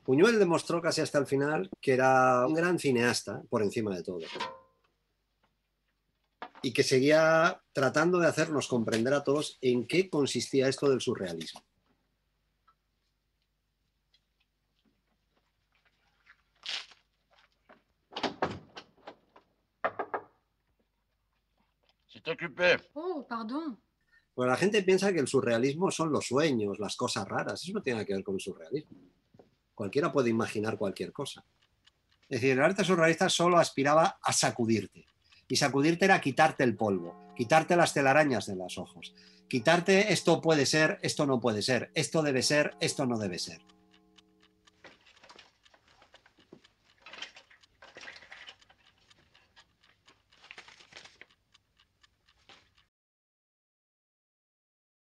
Buñuel demostró casi hasta el final que era un gran cineasta por encima de todo y que seguía tratando de hacernos comprender a todos en qué consistía esto del surrealismo. C'est occupé. Oh, pardon. Bueno, la gente piensa que el surrealismo son los sueños, las cosas raras. Eso no tiene nada que ver con el surrealismo. Cualquiera puede imaginar cualquier cosa. Es decir, el arte surrealista solo aspiraba a sacudirte. Y sacudirte era quitarte el polvo, quitarte las telarañas de los ojos, quitarte esto puede ser, esto no puede ser, esto debe ser, esto no debe ser.